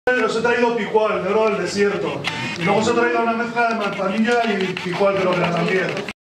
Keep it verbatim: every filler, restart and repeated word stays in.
Os he traído picual, negro del desierto. Y luego os he traído una mezcla de manzanilla y picual, pero que también.